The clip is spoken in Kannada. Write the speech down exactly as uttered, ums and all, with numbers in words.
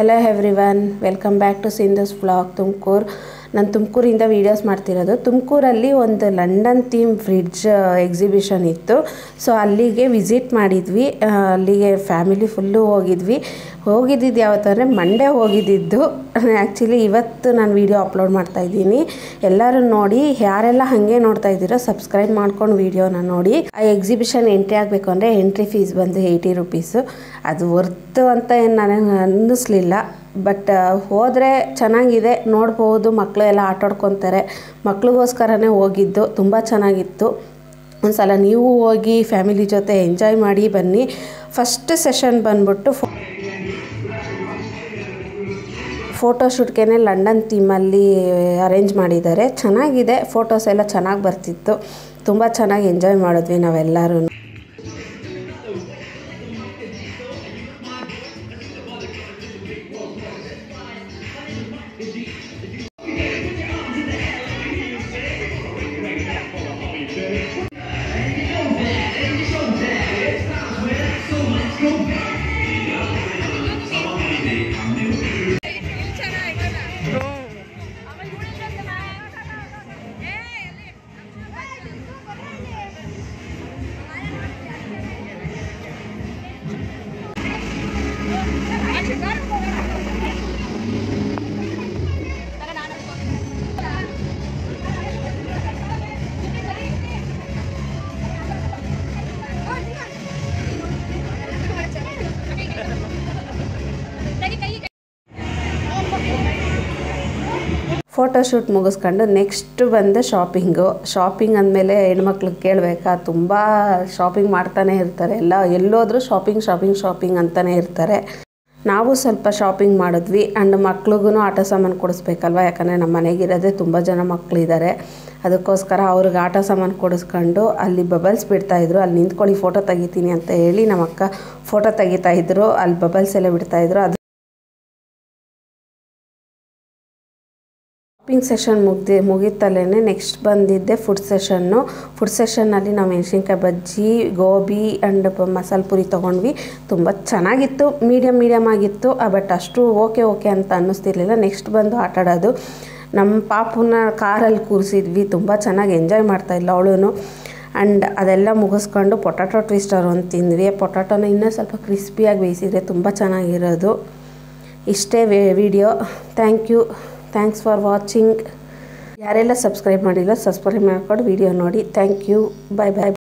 Hello everyone, welcome back to Sindhu's vlog Tumakuru. ನಾನು ತುಮಕೂರಿಂದ ವೀಡಿಯೋಸ್ ಮಾಡ್ತಿರೋದು. ತುಮಕೂರಲ್ಲಿ ಒಂದು ಲಂಡನ್ ಥೀಮ್ ಫ್ರಿಡ್ಜ್ ಎಕ್ಸಿಬಿಷನ್ ಇತ್ತು. ಸೊ ಅಲ್ಲಿಗೆ ವಿಸಿಟ್ ಮಾಡಿದ್ವಿ. ಅಲ್ಲಿಗೆ ಫ್ಯಾಮಿಲಿ ಫುಲ್ಲು ಹೋಗಿದ್ವಿ. ಹೋಗಿದ್ದಿದ್ದು ಯಾವತ್ತಂದರೆ ಮಂಡೇ ಹೋಗಿದ್ದಿದ್ದು. ಆ್ಯಕ್ಚುಲಿ ಇವತ್ತು ನಾನು ವೀಡಿಯೋ ಅಪ್ಲೋಡ್ ಮಾಡ್ತಾಯಿದ್ದೀನಿ. ಎಲ್ಲರೂ ನೋಡಿ, ಯಾರೆಲ್ಲ ಹಾಗೆ ನೋಡ್ತಾ ಇದ್ದೀರೋ ಸಬ್ಸ್ಕ್ರೈಬ್ ಮಾಡ್ಕೊಂಡು ವೀಡಿಯೋನ ನೋಡಿ. ಆ ಎಕ್ಸಿಬಿಷನ್ ಎಂಟ್ರಿ ಆಗಬೇಕು ಅಂದರೆ ಎಂಟ್ರಿ ಫೀಸ್ ಬಂದು ಏಯ್ಟಿ ರುಪೀಸು. ಅದು ವರ್ತು ಅಂತ ಏನು ನನಗೆ ಅನ್ನಿಸ್ಲಿಲ್ಲ. ಬಟ್ ಹೋದರೆ ಚೆನ್ನಾಗಿದೆ, ನೋಡ್ಬೋದು. ಮಕ್ಕಳು ಎಲ್ಲ ಆಟಾಡ್ಕೊತಾರೆ. ಮಕ್ಳಿಗೋಸ್ಕರನೇ ಹೋಗಿದ್ದು. ತುಂಬ ಚೆನ್ನಾಗಿತ್ತು. ಒಂದು ಸಲ ನೀವು ಹೋಗಿ ಫ್ಯಾಮಿಲಿ ಜೊತೆ ಎಂಜಾಯ್ ಮಾಡಿ ಬನ್ನಿ. ಫಸ್ಟ್ ಸೆಷನ್ ಬಂದ್ಬಿಟ್ಟು ಫೋಟೋಶೂಟ್ಗೆ ಲಂಡನ್ ಥೀಮಲ್ಲಿ ಅರೇಂಜ್ ಮಾಡಿದ್ದಾರೆ. ಚೆನ್ನಾಗಿದೆ, ಫೋಟೋಸ್ ಎಲ್ಲ ಚೆನ್ನಾಗಿ ಬರ್ತಿತ್ತು. ತುಂಬ ಚೆನ್ನಾಗಿ ಎಂಜಾಯ್ ಮಾಡಿದ್ವಿ ನಾವೆಲ್ಲರೂ. ಫೋಟೋಶೂಟ್ ಮುಗಿಸ್ಕೊಂಡು ನೆಕ್ಸ್ಟ್ ಬಂದು ಶಾಪಿಂಗು. ಶಾಪಿಂಗ್ ಅಂದಮೇಲೆ ಹೆಣ್ಮಕ್ಳಿಗೆ ಕೇಳಬೇಕಾ, ತುಂಬ ಶಾಪಿಂಗ್ ಮಾಡ್ತಾನೆ ಇರ್ತಾರೆ. ಎಲ್ಲ ಎಲ್ಲೋದ್ರೂ ಶಾಪಿಂಗ್ ಶಾಪಿಂಗ್ ಶಾಪಿಂಗ್ ಅಂತಲೇ ಇರ್ತಾರೆ. ನಾವು ಸ್ವಲ್ಪ ಶಾಪಿಂಗ್ ಮಾಡಿದ್ವಿ. ಆ್ಯಂಡ್ ಮಕ್ಳಿಗೂ ಆಟ ಸಾಮಾನು ಕೊಡಿಸ್ಬೇಕಲ್ವ, ಯಾಕಂದರೆ ನಮ್ಮ ಮನೆಗಿರೋದೇ ತುಂಬ ಜನ ಮಕ್ಕಳಿದ್ದಾರೆ. ಅದಕ್ಕೋಸ್ಕರ ಅವ್ರಿಗೆ ಆಟ ಸಾಮಾನು ಕೊಡಿಸ್ಕೊಂಡು ಅಲ್ಲಿ ಬಬಲ್ಸ್ ಬಿಡ್ತಾಯಿದ್ರು. ಅಲ್ಲಿ ನಿಂತ್ಕೊಳ್ಳಿ ಫೋಟೋ ತೆಗಿತೀನಿ ಅಂತ ಹೇಳಿ ನಮ್ಮ ಅಕ್ಕ ಫೋಟೋ ತೆಗಿತಾಯಿದ್ರು. ಅಲ್ಲಿ ಬಬಲ್ಸ್ ಎಲ್ಲ ಬಿಡ್ತಾಯಿದ್ರು. ಅದು ಶಾಪಿಂಗ್ ಸೆಷನ್ ಮುಗ್ದು ಮುಗಿತಲೇ ನೆಕ್ಸ್ಟ್ ಬಂದಿದ್ದೆ ಫುಡ್ ಸೆಷನ್ನು. ಫುಡ್ ಸೆಷನ್ನಲ್ಲಿ ನಾವು ಮೆಣಸಿನ್ಕಾಯಿ ಬಜ್ಜಿ, ಗೋಬಿ ಆ್ಯಂಡ್ ಮಸಾಲೆ ಪುರಿ ತೊಗೊಂಡ್ವಿ. ತುಂಬ ಚೆನ್ನಾಗಿತ್ತು. ಮೀಡಿಯಮ್ ಮೀಡಿಯಮ್ ಆಗಿತ್ತು. ಬಟ್ ಅಷ್ಟು ಓಕೆ ಓಕೆ ಅಂತ ಅನ್ನಿಸ್ತಿರ್ಲಿಲ್ಲ. ನೆಕ್ಸ್ಟ್ ಬಂದು ಆಟಾಡೋದು. ನಮ್ಮ ಪಾಪುನ ಕಾರಲ್ಲಿ ಕೂರಿಸಿದ್ವಿ. ತುಂಬ ಚೆನ್ನಾಗಿ ಎಂಜಾಯ್ ಮಾಡ್ತಾಯಿಲ್ಲ ಅವಳು. ಆ್ಯಂಡ್ ಅದೆಲ್ಲ ಮುಗಿಸ್ಕೊಂಡು ಪೊಟ್ಯಾಟೊ ಟ್ವಿಸ್ಟರ್ ಒಂದು ತಿಂದ್ವಿ. ಪೊಟ್ಯಾಟೊನ ಇನ್ನೂ ಸ್ವಲ್ಪ ಕ್ರಿಸ್ಪಿಯಾಗಿ ಬೇಯಿಸಿದರೆ ತುಂಬ ಚೆನ್ನಾಗಿರೋದು. ಇಷ್ಟೇ video. Thank you, thanks for watching. ಯಾರೆಲ್ಲ ಸಬ್ಸ್ಕ್ರೈಬ್ ಮಾಡಿಲ್ಲ ಸಬ್ಸ್ಕ್ರೈಬ್ ಮಾಡ್ಕೊಂಡು ವಿಡಿಯೋ ನೋಡಿ. Thank you, bye bye.